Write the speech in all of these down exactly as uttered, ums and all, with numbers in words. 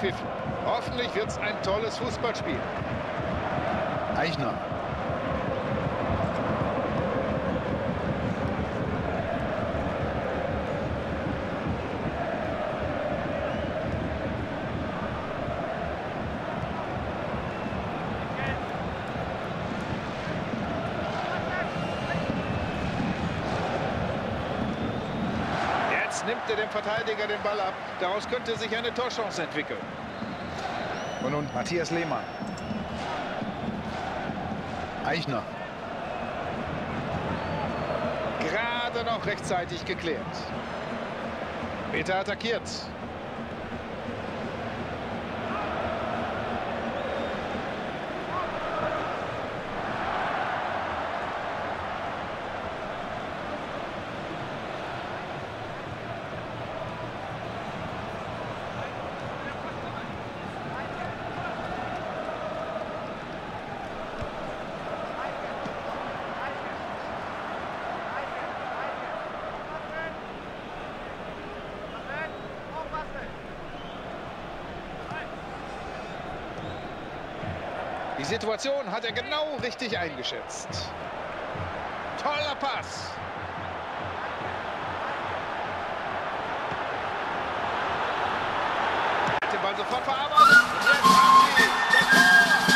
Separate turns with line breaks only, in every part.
gepfiffen. Hoffentlich wird es ein tolles Fußballspiel.
Eichner.
Nimmt er dem Verteidiger den Ball ab. Daraus könnte sich eine Torchance entwickeln.
Und nun Matthias Lehmann. Eichner.
Gerade noch rechtzeitig geklärt. Peter attackiert. Die Situation hat er genau richtig eingeschätzt. Toller Pass. Er hat den Ball sofort verarbeitet. Jetzt haben sie das Tor.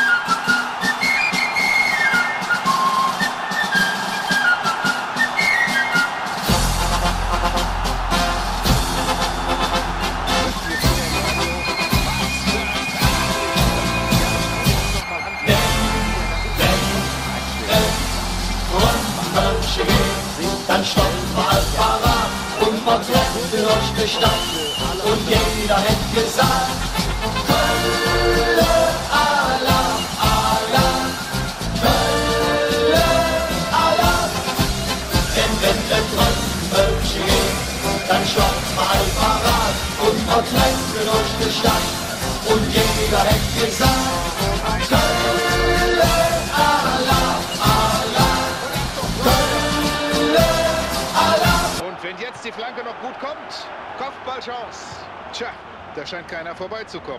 Dann stoppt mal parat und man trennt durch die Stadt. Und jeder hätte gesagt, Kölle, Alarm, Alarm, Kölle, Alarm. Denn wenn der Trömmelsche geht, dann stoppt mal parat und man trennt durch die Stadt. Und jeder hätte gesagt, Kölle, Alarm, Alarm, Kölle.
Wenn jetzt die Flanke noch gut kommt, Kopfballchance. Tja, da scheint keiner vorbeizukommen.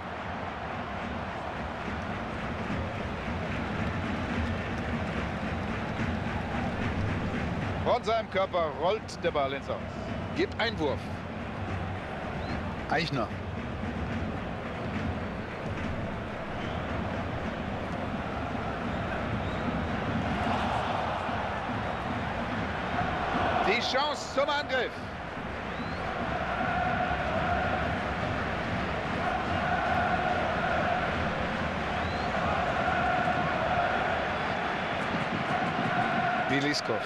Von seinem Körper rollt der Ball ins Aus. Gibt Einwurf.
Eichner.
Die Chance zum Angriff. Biliskov.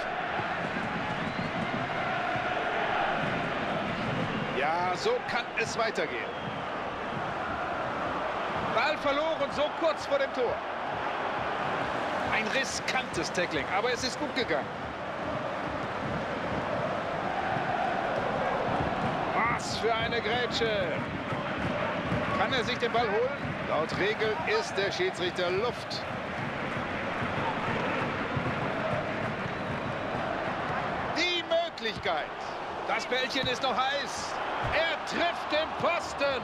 Ja, so kann es weitergehen. Ball verloren, so kurz vor dem Tor. Ein riskantes Tackling, aber es ist gut gegangen. Was für eine Grätsche. Kann er sich den Ball holen? Laut Regel ist der Schiedsrichter Luft. Die Möglichkeit. Das Bällchen ist noch heiß. Er trifft den Pfosten.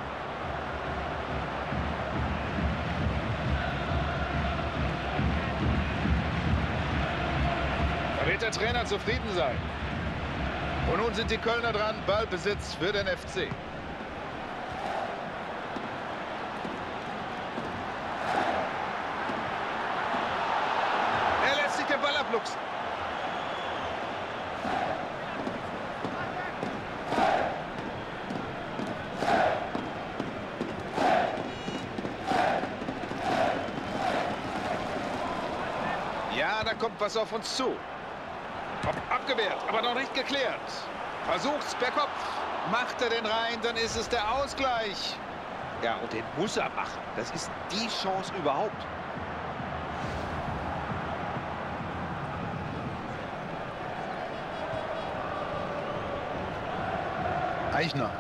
Da wird der Trainer zufrieden sein. Und nun sind die Kölner dran. Ballbesitz für den F C. Er lässt sich den Ball abluchsen. Ja, da kommt was auf uns zu. Abgewehrt, aber noch nicht geklärt. Versucht's per Kopf. Macht er den rein, dann ist es der Ausgleich.
Ja, und den muss er machen. Das ist die Chance überhaupt.
Eichner.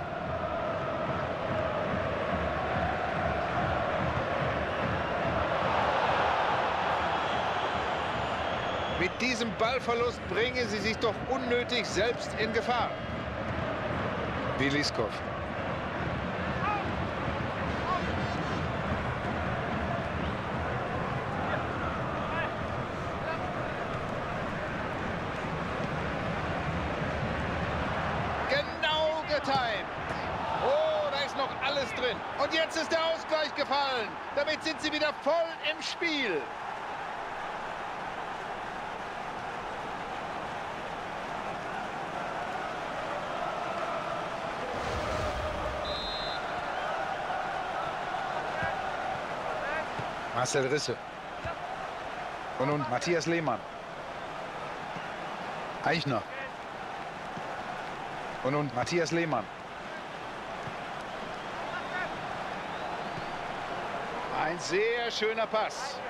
Mit diesem Ballverlust bringen sie sich doch unnötig selbst in Gefahr. Biliskov. Und jetzt ist der Ausgleich gefallen. Damit sind sie wieder voll im Spiel.
Marcel Risse. Und nun Matthias Lehmann. Eichner. Und nun Matthias Lehmann.
Ein sehr schöner Pass.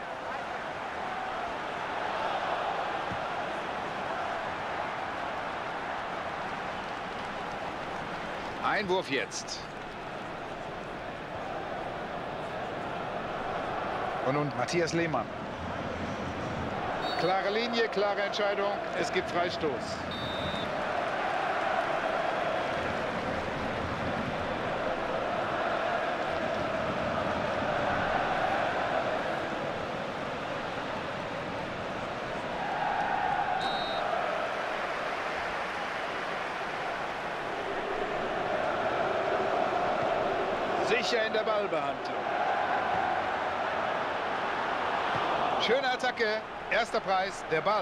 Einwurf jetzt.
Und nun Matthias Lehmann.
Klare Linie, klare Entscheidung. Es gibt Freistoß. Sicher in der Ballbehandlung. Schöne Attacke. Erster Preis, der Ball.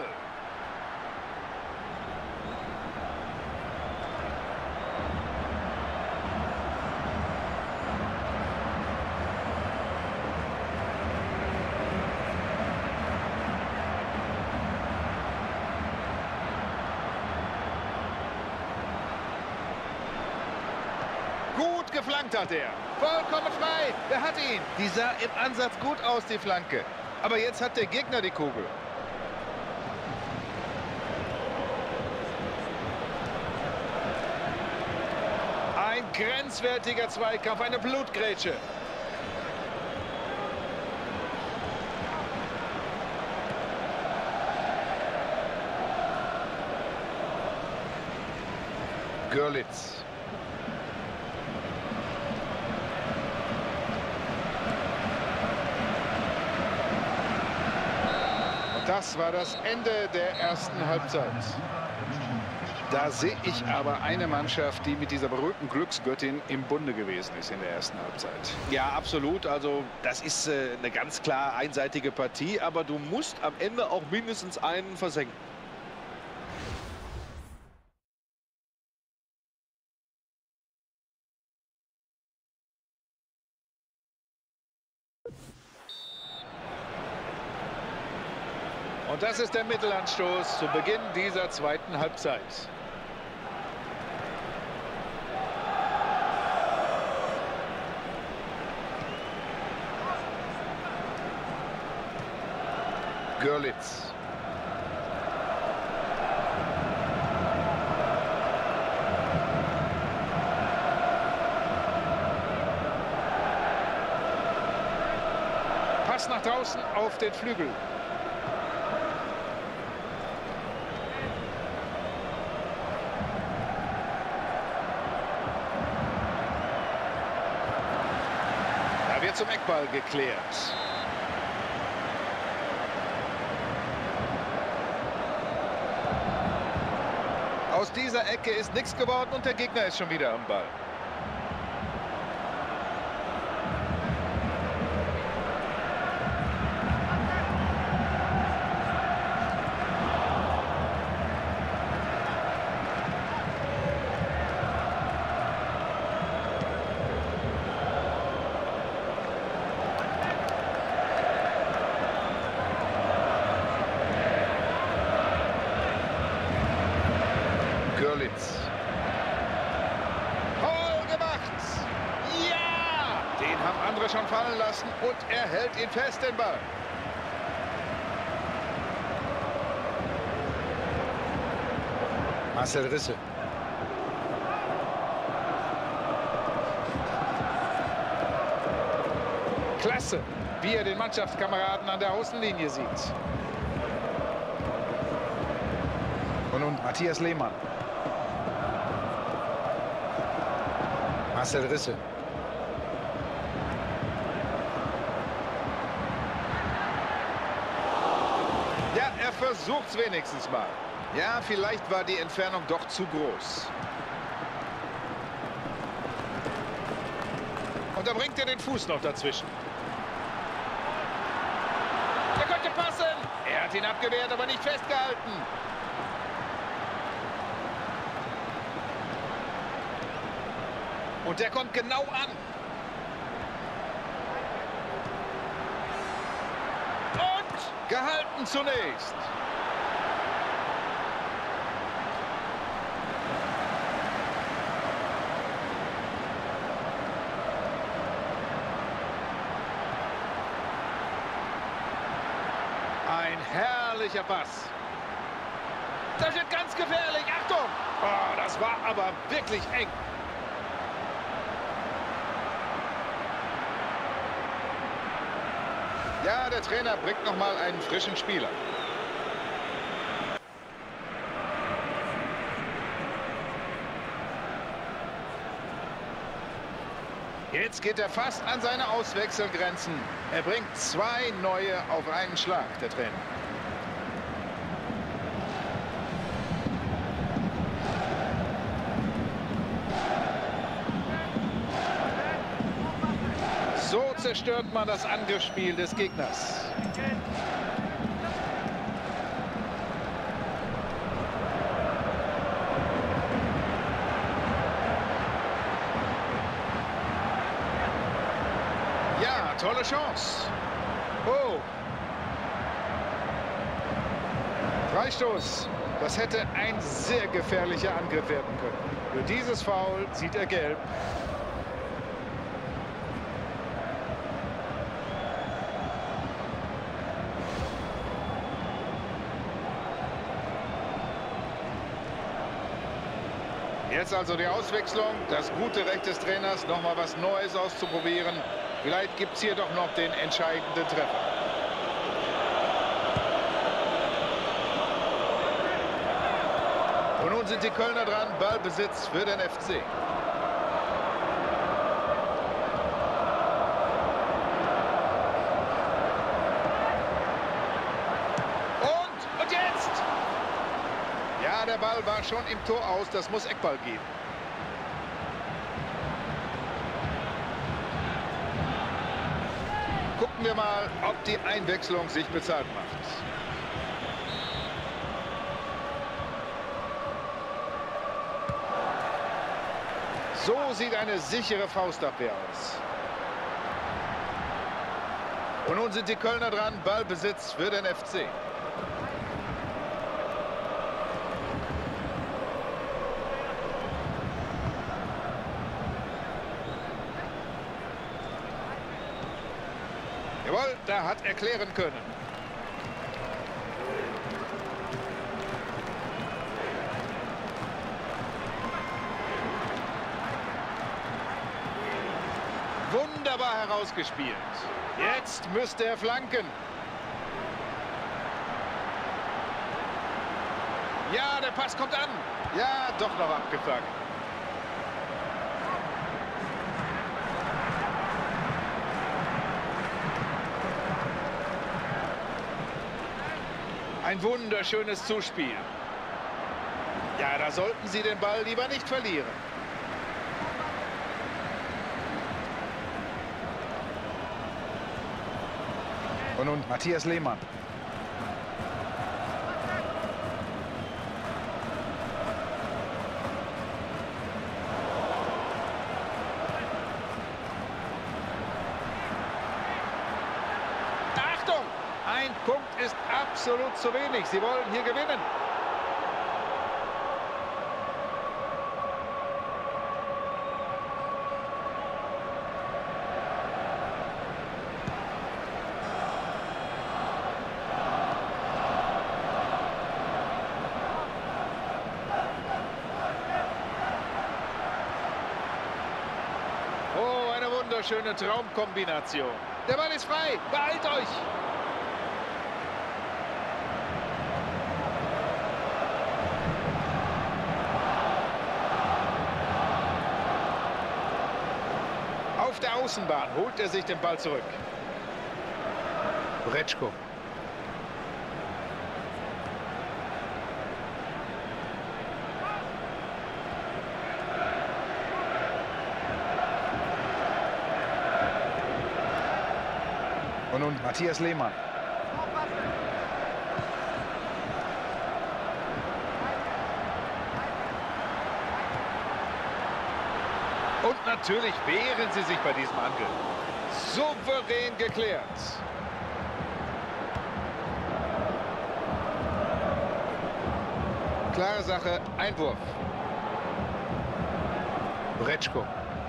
Gut geflankt hat er. Vollkommen frei. Er hat ihn. Die sah im Ansatz gut aus, die Flanke. Aber jetzt hat der Gegner die Kugel. Ein grenzwertiger Zweikampf, eine Blutgrätsche.
Görlitz.
Das war das Ende der ersten Halbzeit. Da sehe ich aber eine Mannschaft, die mit dieser berühmten Glücksgöttin im Bunde gewesen ist in der ersten Halbzeit.
Ja, absolut. Also das ist äh, eine ganz klar einseitige Partie, aber du musst am Ende auch mindestens einen versenken.
Und das ist der Mittelanstoß zu Beginn dieser zweiten Halbzeit.
Görlitz.
Pass nach draußen auf den Flügel. Da wird zum Eckball geklärt. Aus dieser Ecke ist nichts geworden und der Gegner ist schon wieder am Ball. Görlitz. Toll gemacht! Ja! Den haben andere schon fallen lassen und er hält ihn fest, den Ball.
Marcel Risse.
Klasse, wie er den Mannschaftskameraden an der Außenlinie sieht.
Und nun Matthias Lehmann. Marcel Risse.
Ja, er versucht es wenigstens mal. Ja, vielleicht war die Entfernung doch zu groß. Und Und da bringt er den Fuß noch dazwischen. Er konnte passen. Er hat ihn abgewehrt, aber nicht festgehalten. Und der kommt genau an. Und gehalten zunächst. Ein herrlicher Pass. Das wird ganz gefährlich. Achtung! Oh, das war aber wirklich eng. Ja, der Trainer bringt noch mal einen frischen Spieler. Jetzt geht er fast an seine Auswechselgrenzen. Er bringt zwei neue auf einen Schlag, der Trainer. So zerstört man das Angriffsspiel des Gegners. Ja, tolle Chance. Oh. Freistoß. Das hätte ein sehr gefährlicher Angriff werden können. Für dieses Foul sieht er gelb. Jetzt also die Auswechslung, das gute Recht des Trainers, noch mal was Neues auszuprobieren. Vielleicht gibt es hier doch noch den entscheidenden Treffer. Und nun sind die Kölner dran, Ballbesitz für den F C. Und, und jetzt! Ja, der Ball war schon im Tor aus, das muss Eckball geben. Gucken wir mal, ob die Einwechslung sich bezahlt macht. So sieht eine sichere Faustabwehr aus. Und nun sind die Kölner dran, Ballbesitz für den F C. Jawohl, da hat er klären können. Wunderbar herausgespielt. Jetzt müsste er flanken. Ja, der Pass kommt an. Ja, doch noch abgefangen. Ein wunderschönes Zuspiel. Ja, da sollten Sie den Ball lieber nicht verlieren.
Und nun Matthias Lehmann.
Achtung! Ein Punkt ist absolut zu wenig. Sie wollen hier gewinnen. Oh, eine wunderschöne Traumkombination. Der Ball ist frei. Beeilt euch! Auf der Außenbahn holt er sich den Ball zurück.
Bretschko. und Matthias Lehmann.
Und natürlich wehren sie sich bei diesem Angriff. Souverän geklärt. Klare Sache, Einwurf. Bretschko.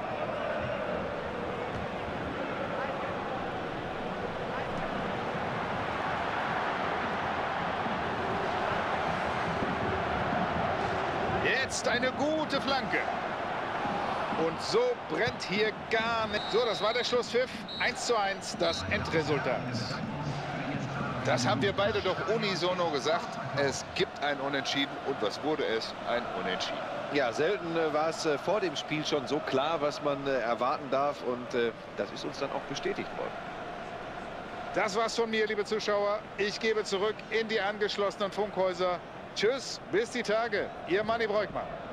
Jetzt eine gute Flanke. Und so brennt hier gar nicht. So, das war der Schlusspfiff. eins zu eins das Endresultat. Das haben wir beide doch unisono gesagt. Es gibt ein Unentschieden. Und was wurde es? Ein Unentschieden.
Ja, selten äh, war es äh, vor dem Spiel schon so klar, was man äh, erwarten darf. Und äh, das ist uns dann auch bestätigt worden.
Das war's von mir, liebe Zuschauer. Ich gebe zurück in die angeschlossenen Funkhäuser. Tschüss, bis die Tage. Ihr Manni Breukmann.